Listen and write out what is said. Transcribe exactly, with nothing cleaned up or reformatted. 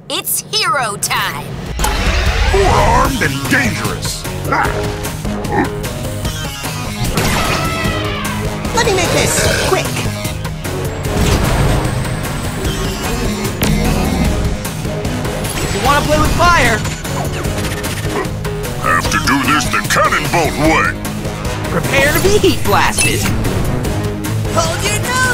It's hero time! Four-armed and dangerous! Let me make this quick! If you want to play with fire, Have to do this the cannonbolt way! prepare to be heat blasted. Hold your nose!